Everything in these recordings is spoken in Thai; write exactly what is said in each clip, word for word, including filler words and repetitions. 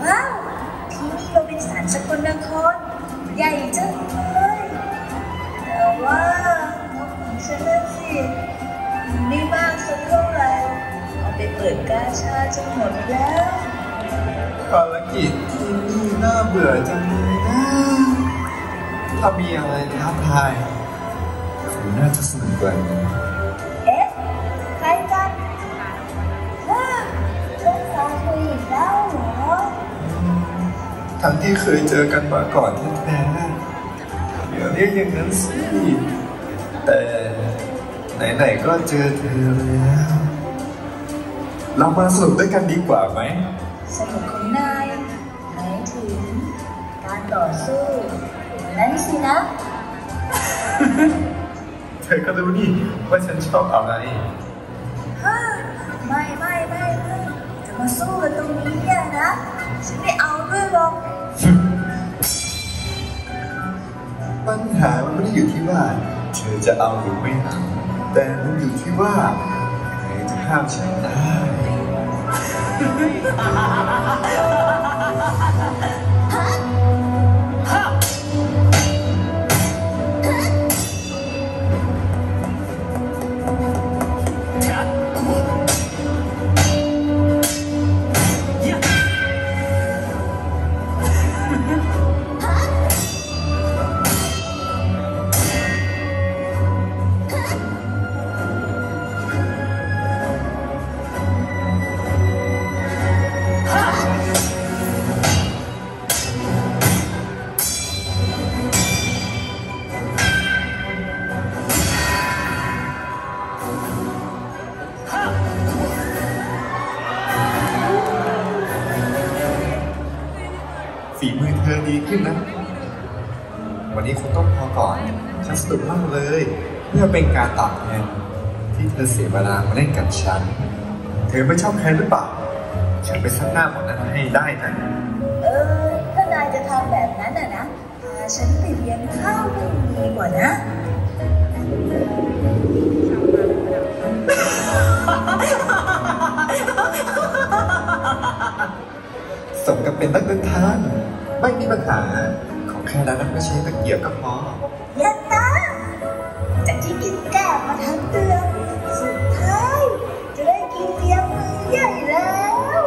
ว้าวที่นี่เราเป็นศาลสกลนครใหญ่จังเลยแต่ว่างบของฉันน่ะสิไม่มากสักเท่าไหร่เอาไปเปิดกาชาจนหมดแล้วภารกิจที่นี่น่าเบื่อจังเลยนะถ้ามีอะไรท้าทายคงน่าจะสนุกกว่านี้เอ๊ะใครกันฮ่าเจ้าสาวคุยอีกแล้วเหรอทั้งที่เคยเจอกันมาก่อนแท้ๆอย่าเรียกอย่างนั้นสิแต่ไหนๆก็เจอเธอแล้วเรามาสนุกด้วยกันดีกว่าไหมสนุกของนายหมายถึงการต่อสู้นั่นสินะเธอก็รู้นี่ว่าฉันชอบอะไรฮ่าไม่ไม่ไม่ไม่จะมาสู้กันตรงนี้เนี่ยนะฉันไม่เอาด้วยหรอกปัญหามันไม่ได้อยู่ที่ว่าเธอจะเอาหรือไม่เอาแต่มันอยู่ที่ว่าใครจะห้ามฉันได้ฝีมือเธอดีขึ้นนะวันนี้คงต้องพอก่อนฉันสนุกมากเลยเพื่อเป็นการตอบแทนที่เธอเสียเวลามาเล่นกับฉันเธอไม่ชอบใครหรือเปล่าฉันไปซักหน้าหมดนั้นให้ได้นะเออถ้านายจะทำแบบนั้นน่ะนะพาฉันไปเลี้ยงข้าวไม่ดีกว่านะสมกับเป็นนักเดินทางไม่มีปัญหาของแค่นั้นไม่ใช่ตะเกียบก็พอยัตตาจากที่กินแกบมาทั้งเดือนสุดท้ายจะได้กินเลี้ยงมื้อใหญ่แล้ว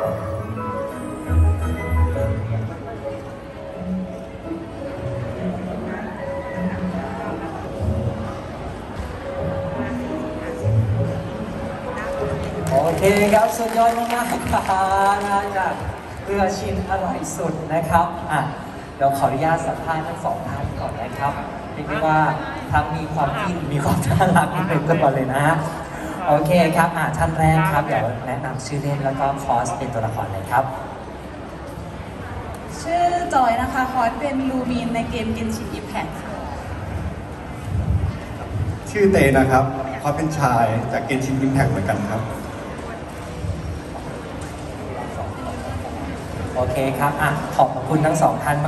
โอเคครับสุดยอดมากๆครับมาจากเพื่อชินอร่อยสุดนะครับอ่ะเราขออนุญาตสัมภาษณ์ทั้งสองท่านก่อนนะครับเรียกได้ว่าทั้งมีความฟินมีความน่ารักในตัวเลยนะโอเคครับอ่ะท่านแรกครับเดี๋ยวแนะนำชื่อเล่นแล้วก็คอสเป็นตัวละครเลยครับชื่อจอยนะคะคอสเป็นลูมีนในเกมเกนชินอิมแพคชื่อเตนะครับคอสเป็นชายจากเกนชินอิมแพคเหมือนกันครับโอเคครับอ่ะขอบคุณทั้งสองท่าน